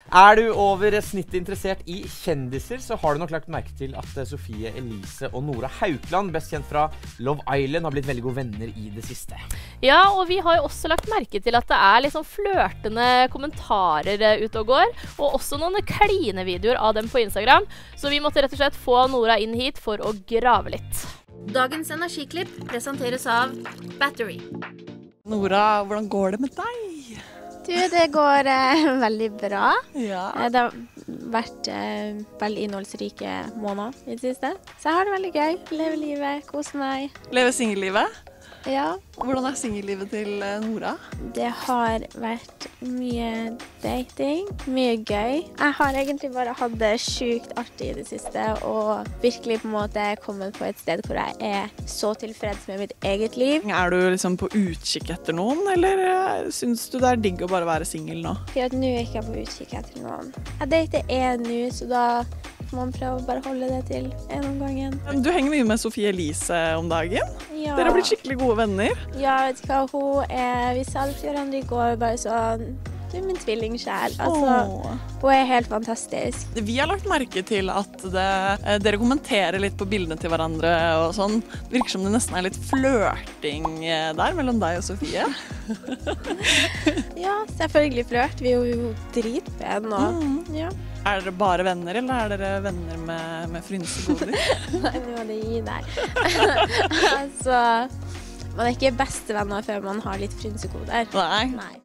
Er du over snittet interessert i kjendiser, så har du nok lagt merke til at Sofie Elise og Nora Haukeland, best kjent fra Love Island, har blitt veldig gode venner i det siste. Ja, og vi har jo også lagt merke til at det er liksom flørtende kommentarer ute og går, og også noen klinevideoer av dem på Instagram, så vi måtte rett og slett få Nora inn hit for å grave litt. Dagens energiklipp presenteres av Battery. Nora, hvordan går det med deg? Du, det går veldig bra. Ja. Det har vært veldig innholdsrike måneder i det siste. Så jeg har det veldig gøy. Lever livet, koser meg. Lever singellivet? Ja. Hvordan er singellivet til Nora? Det har vært mye dating, mye gøy. Jeg har egentlig bare hatt det sykt artig i det siste, og virkelig på en måte kommet på et sted hvor jeg er så tilfreds med mitt eget liv. Er du liksom på utkikk etter noen, eller synes du det er digg å bare være singel nå? For nå er jeg ikke på utkikk etter noen. Jeg dater en nå, så da må man prøve å bare holde det til en om gangen. Du henger mye med Sofie Elise om dagen. Ja. Dere har blitt skikkelig gode venner. Ja, vet du hva, vi sa det til hverandre i går, bare sånn, du er min tvillingsjel. Altså, hun er helt fantastisk. Vi har lagt merke til at dere kommenterer litt på bildene til hverandre og sånn. Det virker som det nesten er litt flørting der mellom deg og Sofie. Ja, selvfølgelig flørt. Vi er jo dritben nå. Ja. Er dere bare venner, eller er dere venner med frynsegoder? Nei, nå må det gi deg. Altså, man er ikke bestevenner før man har litt frynsegoder. Nei. Nei.